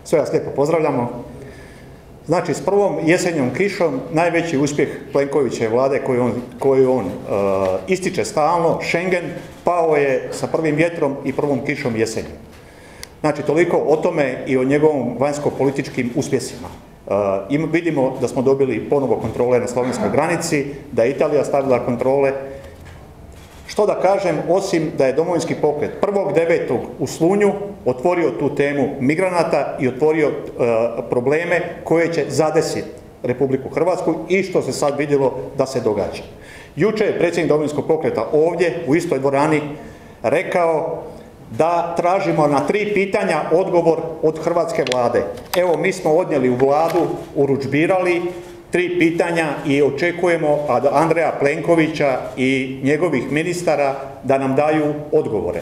Sve vas lijepo pozdravljamo. Znači, s prvom jesenjom kišom najveći uspjeh Plenkovićeve vlade koju on ističe stalno, Schengen, pao je sa prvim vjetrom i prvom kišom jesenju. Znači, toliko o tome i o njegovom vanjsko-političkim uspjesima. Vidimo da smo dobili ponovo kontrole na slovenskoj granici, da je Italija stavila kontrole. Što da kažem, osim da je Domovinski pokret 1.9. u Slunju otvorio tu temu migranata i otvorio probleme koje će zadesiti Republiku Hrvatsku i što se sad vidjelo da se događa. Jučer je predsjednik Domovinskog pokreta ovdje u istoj dvorani rekao da tražimo na 3 pitanja odgovor od hrvatske vlade. Evo, mi smo odnijeli u vladu, urudžbirali 3 pitanja i očekujemo od Andreja Plenkovića i njegovih ministara da nam daju odgovore.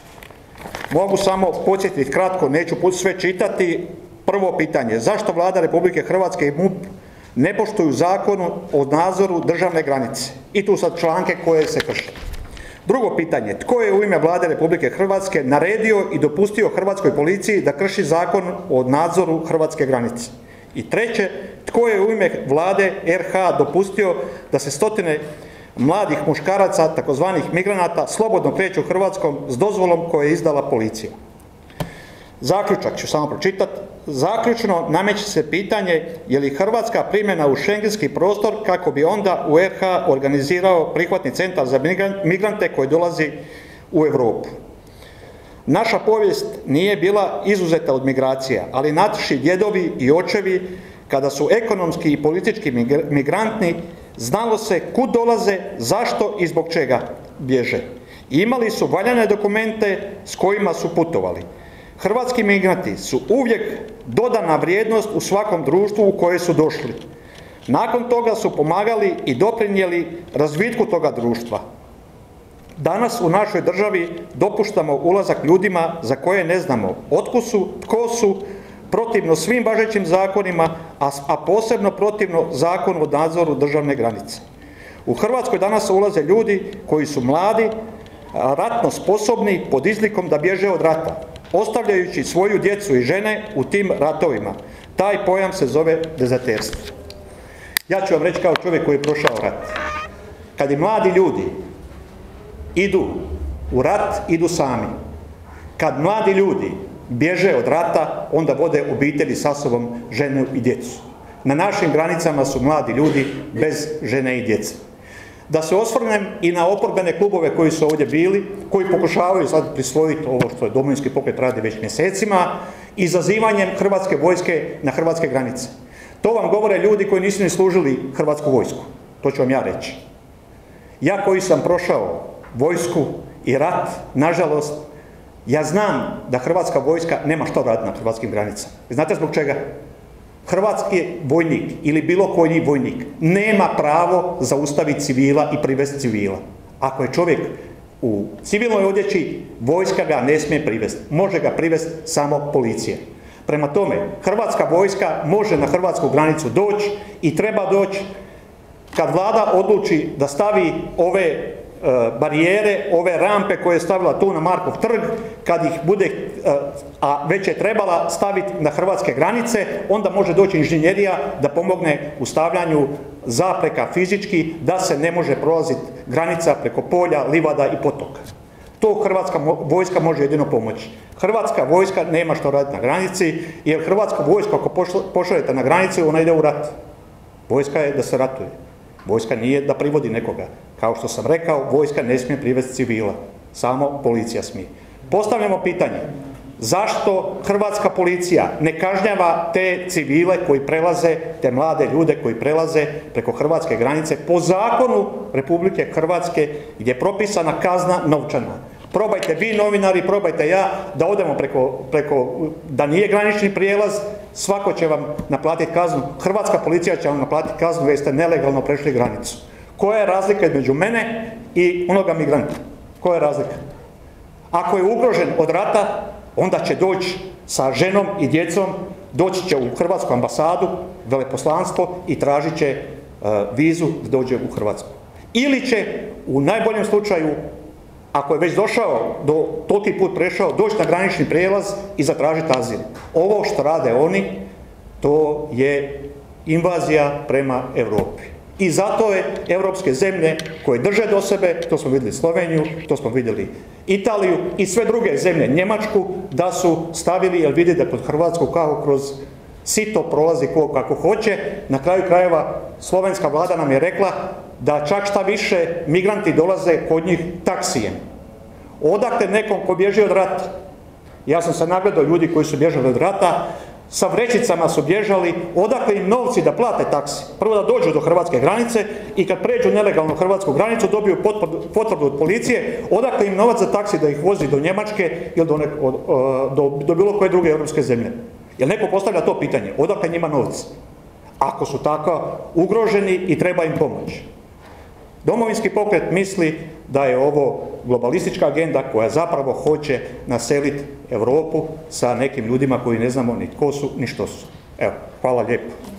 Mogu samo podsjetiti kratko, neću sve čitati. Prvo pitanje, zašto Vlada Republike Hrvatske i MUP ne poštuju zakon o nadzoru državne granice? I tu sad članke koje se krše. Drugo pitanje, tko je u ime Vlade Republike Hrvatske naredio i dopustio hrvatskoj policiji da krši zakon o nadzoru hrvatske granice? I treće, tko je u ime Vlade RH dopustio da se stotine mladih muškaraca, takozvanih migranata, slobodno kreću Hrvatskom s dozvolom koju je izdala policija? Zaključak ću samo pročitati. Zaključno nameće se pitanje je li Hrvatska primjena u šengenski prostor kako bi onda u RH organizirao prihvatni centar za migrante koji dolazi u Europu. Naša povijest nije bila izuzeta od migracija, ali naši djedovi i očevi, kada su ekonomski i politički migranti, znalo se kud dolaze, zašto i zbog čega bježe. Imali su valjane dokumente s kojima su putovali. Hrvatski migranti su uvijek dodana vrijednost u svakom društvu u koje su došli. Nakon toga su pomagali i doprinijeli razvitku toga društva. Danas u našoj državi dopuštamo ulazak ljudima za koje ne znamo otkud su, tko su, protivno svim važećim zakonima, a posebno protivno zakonu o nadzoru državne granice. U Hrvatskoj danas ulaze ljudi koji su mladi, ratno sposobni pod izlikom da bježe od rata, ostavljajući svoju djecu i žene u tim ratovima. Taj pojam se zove dezerterstvo. Ja ću vam reći kao čovjek koji je prošao rat. Kad i mladi ljudi idu u rat, idu sami. Kad mladi ljudi bježe od rata, onda vode obitelji sa sobom, ženu i djecu. Na našim granicama su mladi ljudi bez žene i djece. Da se osvrnem i na oporbene klubove koji su ovdje bili, koji pokušavaju sad prisvojiti ovo što je Domovinski pokret radi već mjesecima, izazivanjem hrvatske vojske na hrvatske granice. To vam govore ljudi koji nisu ni služili hrvatsku vojsku. To ću vam ja reći. Ja koji sam prošao vojsku i rat, nažalost, ja znam da hrvatska vojska nema što raditi na hrvatskim granicama. Znate zbog čega? Hrvatski vojnik ili bilo koji vojnik nema pravo zaustaviti civila i privesti civila. Ako je čovjek u civilnoj odjeći, vojska ga ne smije privesti. Može ga privesti samo policija. Prema tome, hrvatska vojska može na hrvatsku granicu doći i treba doći kad vlada odluči da stavi ove barijere, ove rampe koje je stavila tu na Markov trg, kad ih bude, a već je trebala staviti na hrvatske granice, onda može doći inženjerija da pomogne u stavljanju zapreka fizički, da se ne može prolaziti granica preko polja, livada i potoka. To hrvatska vojska može jedino pomoći. Hrvatska vojska nema što raditi na granici, jer hrvatska vojska ako pošaljete na granicu, ona ide u rat. Vojska je da se ratuje. Vojska nije da privodi nekoga. Kao što sam rekao, vojska ne smije privesti civila. Samo policija smije. Postavljamo pitanje, zašto hrvatska policija ne kažnjava te civile koji prelaze, te mlade ljude koji prelaze preko hrvatske granice po zakonu Republike Hrvatske gdje je propisana kazna novčana? Probajte vi novinari, probajte ja da odemo preko da nije granični prijelaz, svako će vam naplatiti kaznu, hrvatska policija će vam naplatiti kaznu jer ste nelegalno prešli granicu. Koja je razlika između mene i onoga migranta? Koja je razlika? Ako je ugrožen od rata, onda će doći sa ženom i djecom, doći će u hrvatsku ambasadu, veleposlanstvo i tražit će vizu da dođe u Hrvatsku. Ili će u najboljem slučaju ako je već došao, toliki put prešao, doći na granični prijelaz i zatražiti azil. Ovo što rade oni, to je invazija prema Europi. I zato je europske zemlje koje drže do sebe, to smo vidjeli Sloveniju, to smo vidjeli Italiju i sve druge zemlje, Njemačku, da su stavili, jer vidi da pod Hrvatsku kao kroz sito prolazi ko kako hoće. Na kraju krajeva slovenska vlada nam je rekla da čak šta više migranti dolaze kod njih taksijem. Odakle nekom ko bježi od rata? Ja sam se nagledao ljudi koji su bježali od rata, sa vrećicama su bježali, odakle im novci da plate taksi. Prvo da dođu do hrvatske granice i kad pređu nelegalno hrvatsku granicu dobiju potvrdu od policije, odakle im novac za taksi da ih vozi do Njemačke ili do bilo koje druge europske zemlje. Jer neko postavlja to pitanje, odakle njima novci? Ako su tako ugroženi i treba im pomoć. Domovinski pokret misli da je ovo globalistička agenda koja zapravo hoće naseliti Europu sa nekim ljudima koji ne znamo ni tko su, ni što su. Evo, hvala lijepo.